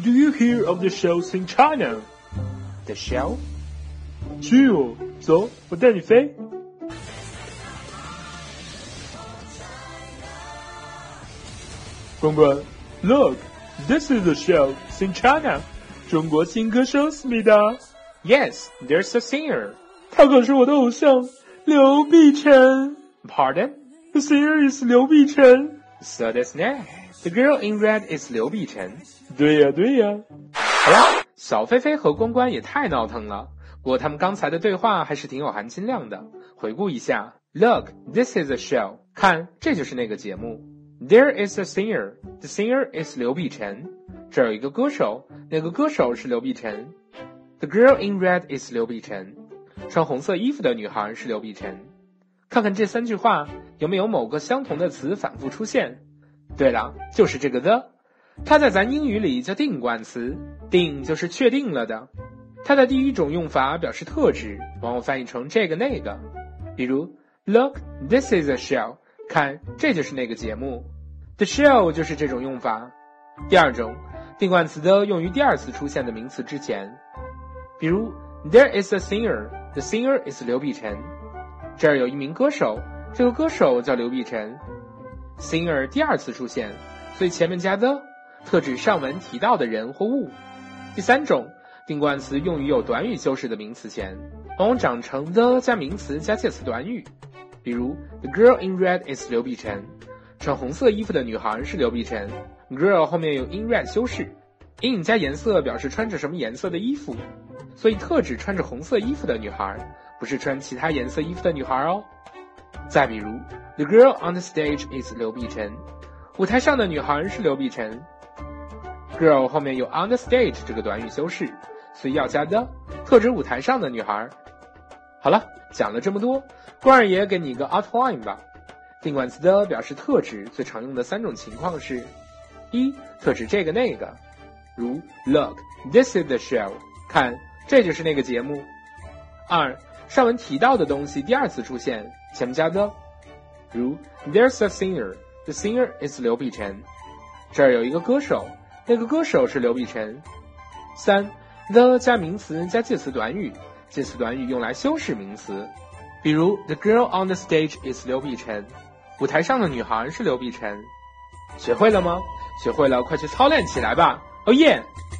Do you hear of the shows in China? The show? 去哦，走，我带你飞。关关 ，Look, this is the show in China. 中国新歌手思密达。 Yes, there's a singer. 他可是我的偶像，刘碧晨。 Pardon? The singer is 刘碧晨。 So that's that. The girl in red is 刘碧晨。 对呀，对呀。 好了，小飞飞和关关也太闹腾了。不过他们刚才的对话还是挺有含金量的。回顾一下 ，Look, this is a show. 看，这就是那个节目。There is a singer. The singer is 刘碧晨。这儿有一个歌手，那个歌手是刘碧晨。The girl in red is 刘碧晨。穿红色衣服的女孩是刘碧晨。看看这3句话有没有某个相同的词反复出现？对了，就是这个 the。它在咱英语里叫定冠词，定就是确定了的。它的第一种用法表示特指，往往翻译成这个那个。比如 Look, this is a show. 看，这就是那个节目。The show 就是这种用法。第二种，定冠词的用于第二次出现的名词之前。比如 There is a singer. The singer is 刘碧晨。这儿有一名歌手，这个歌手叫刘碧晨。Singer 第二次出现，所以前面加 the， 特指上文提到的人或物。第三种，定冠词用于有短语修饰的名词前，往往长成 the 加名词加介词短语。比如 The girl in red is 刘碧晨。穿红色衣服的女孩是刘碧晨。girl 后面有 in red 修饰， in 加颜色表示穿着什么颜色的衣服，所以特指穿着红色衣服的女孩，不是穿其他颜色衣服的女孩哦。再比如 The girl on the stage is 刘碧晨。舞台上的女孩是刘碧晨。girl 后面有 on the stage 这个短语修饰，所以要加 the， 特指舞台上的女孩。好了，讲了这么多，关二爷给你一个 outline 吧。定冠词的表示特指最常用的3种情况是：一、特指这个那个，如 Look, this is the show. 看，这就是那个节目。二、上文提到的东西第二次出现，前面加 the， 如 There's a singer. The singer is 刘碧晨。这儿有一个歌手，那个歌手是刘碧晨。三、the 加名词加介词短语，介词短语用来修饰名词。比如 The girl on the stage is 刘碧晨。舞台上的女孩是刘碧晨。学会了吗？学会了，快去操练起来吧！哦耶！